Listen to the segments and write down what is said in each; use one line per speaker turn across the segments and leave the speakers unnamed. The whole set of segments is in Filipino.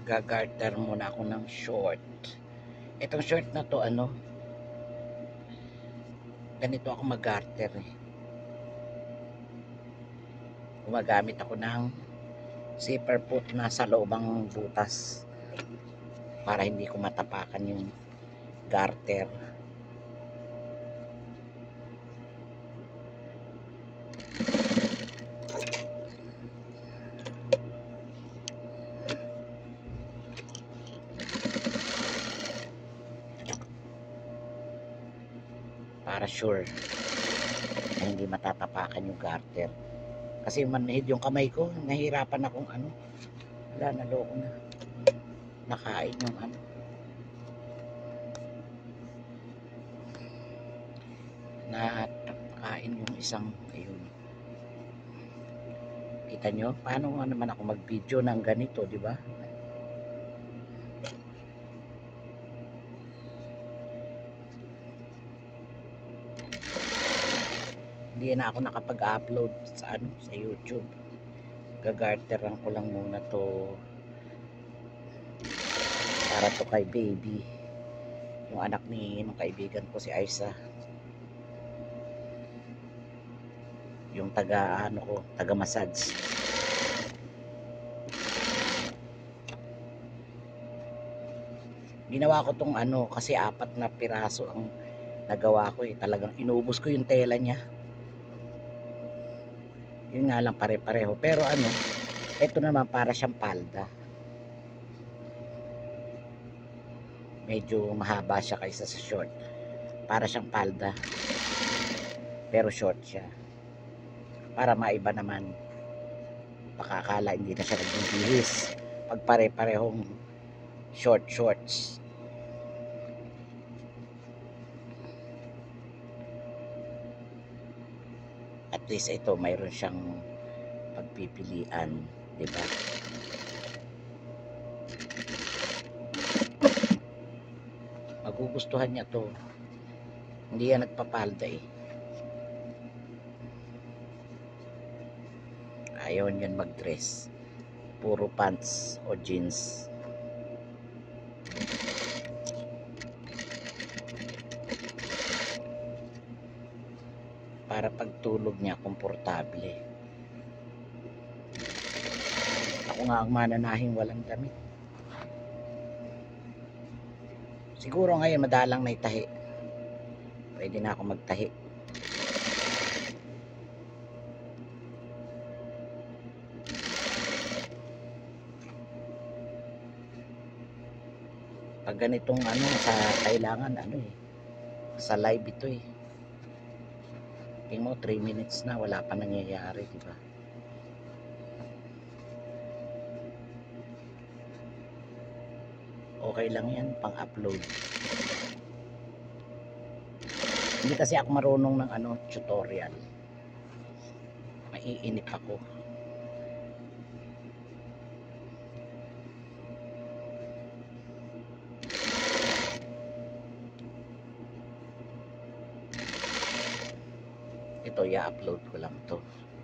Gagarter muna ako ng short. Itong short na to, ganito ako mag-garter eh. Gumagamit ako ng zipper foot na sa loobang butas para hindi ko matapakan yung garter. Para sure na hindi matatapakan yung garter. Kasi manhid yung kamay ko, nahirapan akong wala, naloko na. Nakain yung nakain yung isang, ayun. Kita nyo, paano naman ako mag-video ng ganito, di ba? Hindi na ako nakapag-upload sa sa YouTube. Gagarteran ko lang muna to para to kay baby, yung anak ni nung kaibigan ko si Aiza, yung taga taga massage. Ginawa ko tong kasi 4 na piraso ang nagawa ko eh. Talagang inubos ko yung tela niya. Yun nga lang, pare-pareho. Pero ito naman para siyang palda. Medyo mahaba siya kaysa sa short. Para siyang palda. Pero short siya. Para maiba naman. Baka akala hindi na siya nagbibihis pag pare-parehong shorts. At least ito mayroon siyang pagpipilian, di ba? Magugustuhan niya to. Hindi yan nagpapalda eh. Ayaw niyan mag-dress. Puro pants o jeans. Para pagtulog niya komportable. Ako nga ang mananahing walang damit. Siguro ngayon madalang na itahi. Pwede na ako magtahi. Pag ganitong sa kailangan sa live ito eh. Tingnan mo 3 minutes na wala pa nangyayari, di ba? Okay lang yan pang-upload. Hindi kasi ako marunong ng tutorial. Maiinip ako. Ito, i-upload ko lang to.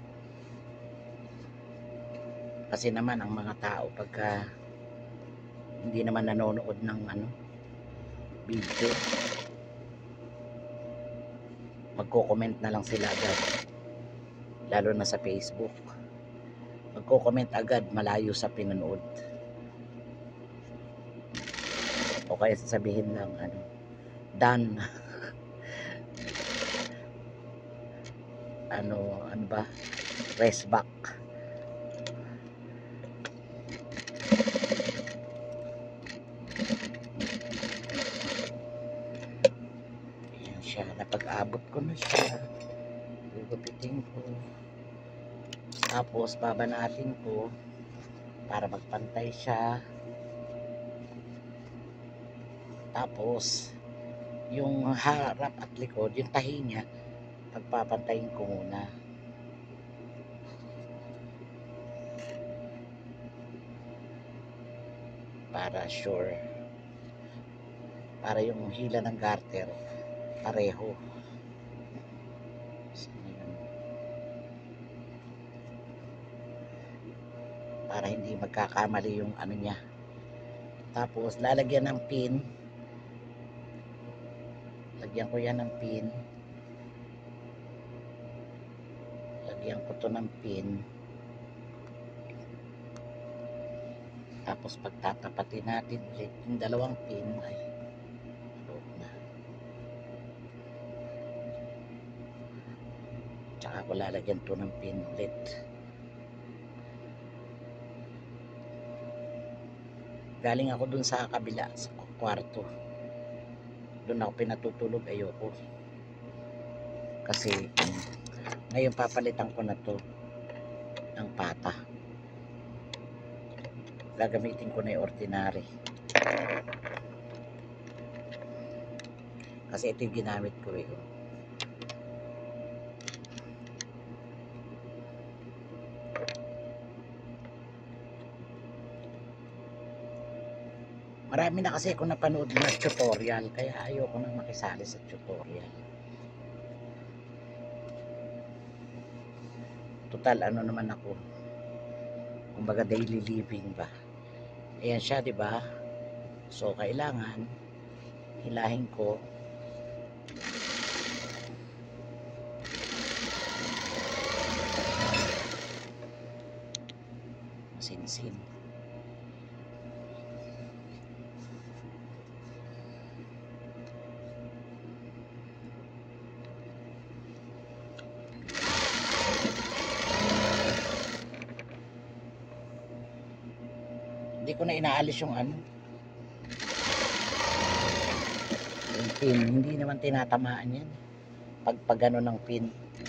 Kasi naman ang mga tao pagka hindi naman nanonood ng video, magko-comment na lang sila agad. Lalo na sa Facebook. Magko-comment agad malayo sa pinanood. O kaya sasabihin lang done. ano ba? Press back. Ayan siya. Napag-abot ko na siya. Gugupitin ko. Tapos babanatin ko para magpantay siya. Tapos yung harap at likod, yung tahi niya, pagpapantayin ko muna. Para sure. Para yung hila ng garter pareho. Para hindi magkakamali yung niya, Tapos lalagyan ng pin. Lagyan ko yan ng pin. Lagyan ko to ng pin. Tapos pagtatapatin natin ulit yung dalawang pin ay loob na. Tsaka ko lalagyan to ng pin ulit. Galing ako dun sa kabila sa kwarto. Doon ako pinatutulog, ayoko. Kasi ngayon papalitan ko na to ng pata. Gagamitin ko na yung ordinary. Kasi ito yung ginamit ko eh. Marami na kasi ako napanood na tutorial, kaya ayoko na makisali sa tutorial. Total, ano naman ako, kumbaga daily living ba. Ayan siya, di ba? So, kailangan hilahin ko. Masinsin. Hindi ko na inaalis yung ano, yung pin. Hindi naman tinatamaan yan pag ano ng pin.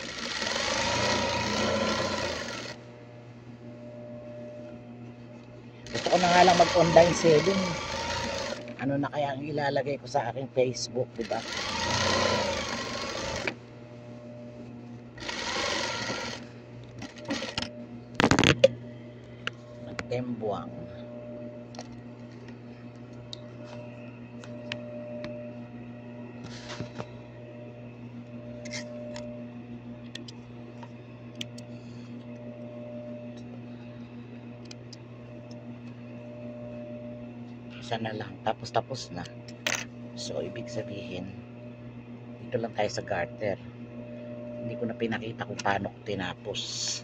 Gusto ko na nga lang mag online selling. Ano na kaya ang ilalagay ko sa aking Facebook, di ba? Tembuang. Isa na lang, tapos na. So ibig sabihin dito lang tayo sa garter. Hindi ko na pinakita kung paano ko tinapos.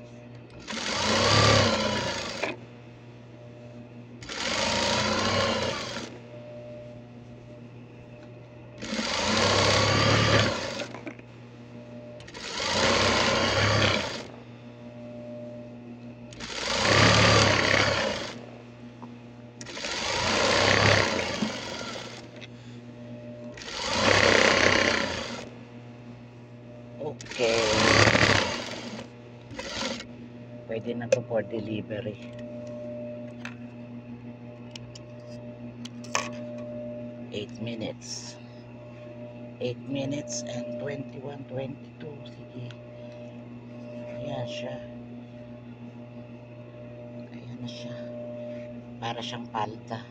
Okay. Pwede na to for delivery. 8 minutes. 8 minutes and 21:22. Sige. Ayan siya. Ayan na siya. Para siyang palta.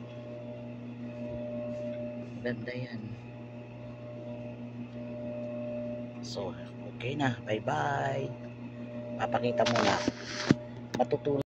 Ganda yan. So, okay na. Bye-bye. Papakita mo na. Matutulog.